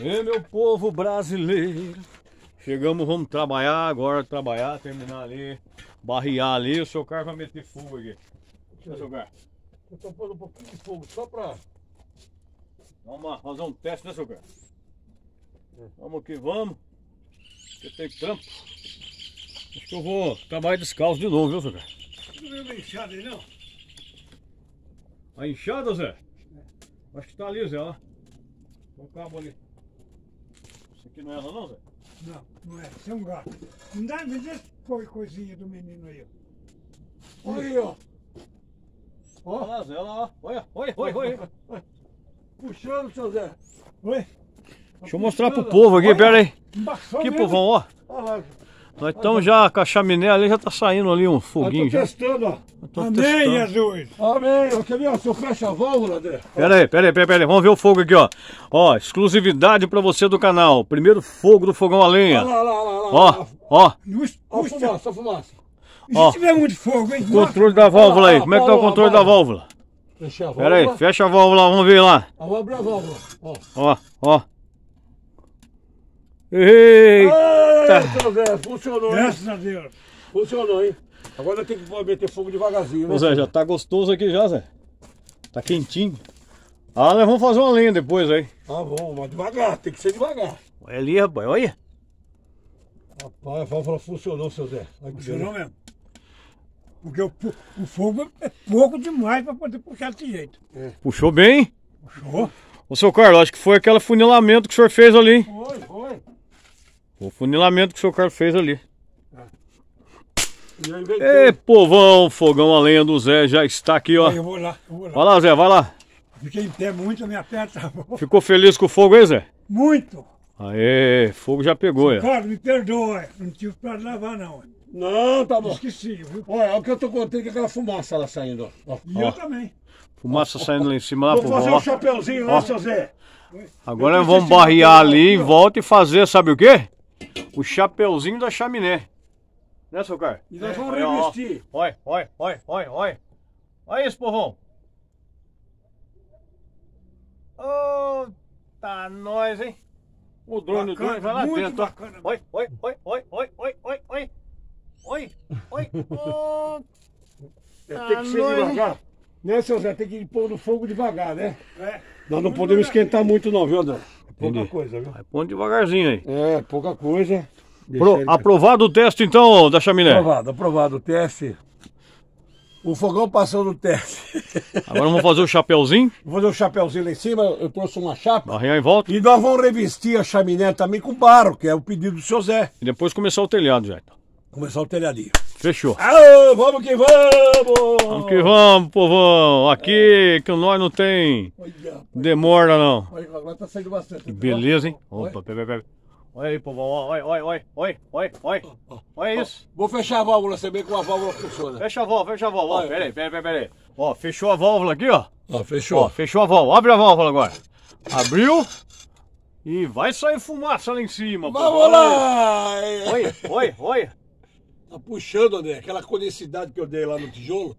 E meu povo brasileiro, chegamos, vamos trabalhar agora, terminar ali, barrear ali, o seu carro vai meter fogo aqui. Seu carro. Eu tô pondo um pouquinho de fogo só pra... Vamos fazer um teste, né, seu carro? Vamos que vamos, porque tem trampo. Acho que eu vou trabalhar descalço de novo, viu, seu carro? Não viu uma enxada aí, não? A enxada, Zé? Acho que tá ali, Zé, ó. Tem um cabo ali. Isso aqui não é ela não, Zé? Não, não é. Isso é um gato. Me dá coisinha do menino aí, ó. Olha aí, ó. Olha lá, Zé, olha lá, ó. Olha. Puxando, seu Zé. Oi. Deixa eu mostrar pro povo aqui, pera aí. Embaçou Aqui, mesmo. povão, ó. Olha lá. Nós estamos já com a chaminé ali, já tá saindo ali um foguinho Eu tô já. testando, ó. Tô Amém, testando. Jesus. Amém. Quer ver, ó? Se eu fecho a válvula, André. Pera aí. Vamos ver o fogo aqui, ó. Ó, exclusividade pra você do canal. Primeiro fogo do fogão a lenha. Olha lá. Ó. Olha a fumaça. E Ó. se tiver muito fogo, hein? Controle da válvula aí. Como é que tá o controle da válvula? Fechar a Pera aí, válvula. fecha a válvula, vamos ver lá. Eu vou abrir a válvula. Ó. Ó. Eita! Seu Zé, funcionou, hein? Graças a Deus. Funcionou, hein? Agora tem que meter fogo devagarzinho, né? Ô Zé, já tá gostoso aqui já, Zé. Tá quentinho. Ah, nós vamos fazer uma lenha depois aí. Ah, bom, mas devagar, tem que ser devagar. Olha ali, rapaz, olha. Rapaz, a válvula funcionou, seu Zé. Olha que Funcionou beleza. mesmo. Porque o fogo é pouco demais para poder puxar desse jeito. Puxou bem, hein? Puxou? Ô seu Carlos, acho que foi aquele funilamento que o senhor fez ali, hein? Foi. O funilamento que o seu Carlos fez ali. Já inventei. Ê, povão, fogão a lenha do Zé já está aqui, ó. Aí eu vou lá. Vai lá, Zé, vai lá. Fiquei em pé muito, a minha perna tá Ficou feliz com o fogo aí, Zé? muito. Aê, fogo já pegou, é. Claro, me perdoa, não tive para lavar não. Não, tá bom. Esqueci, viu? Olha o que eu tô contando, que é aquela fumaça lá saindo, ó. E eu também. Fumaça saindo lá em cima, lá, Vou povão, fazer ó. um chapeuzinho, né, seu Zé? Agora nós vamos barrear ali em volta e fazer, sabe o quê? O chapeuzinho da chaminé. Né, seu Carlos? E nós vamos Olha, ó. revestir. Olha. Olha isso, povão. Ô, tá nós, hein? O drone, Bacana, vai lá muito dentro, ó. bacana. Oi. Ô, Tem que ser nós, hein? devagar. Né, seu Zé? Tem que pôr no fogo devagar, né? É. Nós não podemos esquentar muito não, viu, André? Pouca Entendi. coisa, viu? vai pondo devagarzinho aí. É, pouca coisa. Deixa ele- Aprovado o teste, então, da chaminé. Aprovado o teste. O fogão passou no teste. Agora vamos fazer o chapeuzinho, Vou fazer o chapeuzinho lá em cima, eu trouxe uma chapa. barrear em volta E nós vamos revestir a chaminé também com barro, que é o pedido do seu Zé. e depois começar o telhado já. Então. Começar o telhadinho. Fechou. Alô, vamos que vamos! Vamos que vamos, povão. Aqui que nós não tem Olha, demora, não. olha, agora tá saindo bastante. Que beleza, hein? Opa, pera. Olha aí, povão. Olha. Olha isso. Vou fechar a válvula, você vê como a válvula funciona. Fecha a válvula. Ó, Olha. pera aí. Ó, fechou a válvula aqui, ó. Ó, fechou. Ó, fechou a válvula. Abre a válvula agora. Abriu. E vai sair fumaça lá em cima, Vamos lá! Olha. Tá puxando, André, aquela conicidade que eu dei lá no tijolo.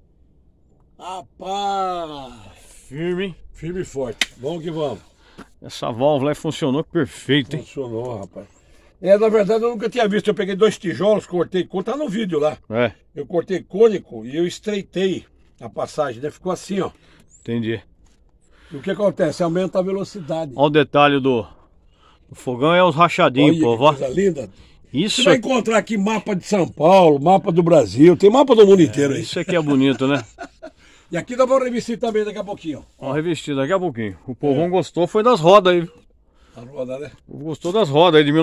Rapaz! Firme, hein? Firme e forte. Vamos que vamos. Essa válvula aí funcionou perfeito, hein? Funcionou, rapaz. Na verdade eu nunca tinha visto. Eu peguei 2 tijolos, cortei, tá no vídeo lá. É, Eu cortei cônico e eu estreitei a passagem, né? Ficou assim, ó. entendi. E o que acontece? Aumenta a velocidade. Olha o detalhe do fogão, é os rachadinhos, Olha povo, ó. que coisa linda. Você Isso vai aqui, encontrar aqui mapa de São Paulo, mapa do Brasil, tem mapa do mundo inteiro aí. isso aqui é bonito, né? E aqui nós vamos revestir também daqui a pouquinho, ó. Vamos revestir daqui a pouquinho. O povão gostou, foi das rodas aí. A roda, né? Gostou das rodas aí de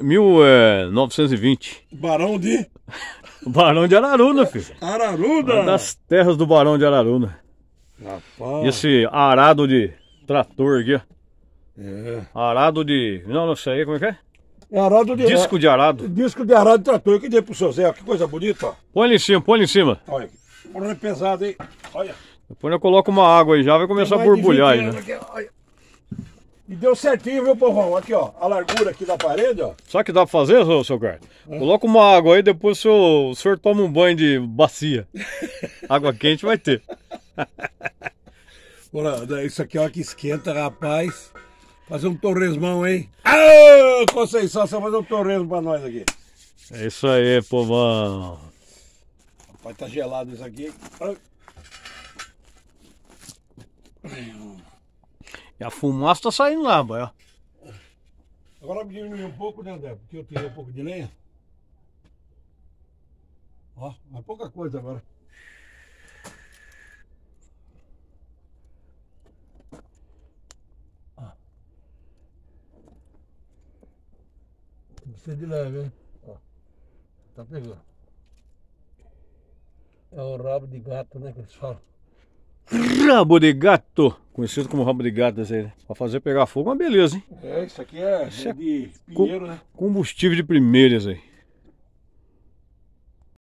1920. Barão de Barão de Araruna, filho. Araruda. Uma das terras do Barão de Araruna. Rapaz. E esse arado de trator aqui, ó. É. Arado de... Não sei aí, como é que é? É arado de... Disco de arado. Disco de arado de trator. Eu que dei pro seu Zé, ó. Que coisa bonita, ó. Põe ali em cima. Olha aqui. O é pesado, hein? Olha. Depois eu coloco uma água aí já, vai começar a Mais de borbulhar 20 aí, anos né? aqui, ó. Olha. E deu certinho, viu, povão? Aqui, ó. A largura aqui da parede, ó. Sabe o que dá pra fazer, seu Carlos? Coloca uma água aí, depois o senhor toma um banho de bacia. Água quente vai ter. Olha, isso aqui, ó, que esquenta, rapaz. Fazer um torresmão, hein? Ah, Conceição, você vai fazer um torresmo pra nós aqui. É isso aí, povão. Vai tá gelado isso aqui. E a fumaça tá saindo lá, boy, ó. Agora diminui um pouco, né, André? Porque eu tirei um pouco de lenha. Ó, mas pouca coisa agora. Tem que ser de leve, hein? Ó, tá pegando. É o rabo de gato, né, que eles falam. Rabo de gato, conhecido como rabo de gato, esse aí, né? Pra fazer pegar fogo, uma beleza, hein? É, isso aqui é Isso é de pinheiro, né? Combustível de primeira, esse aí.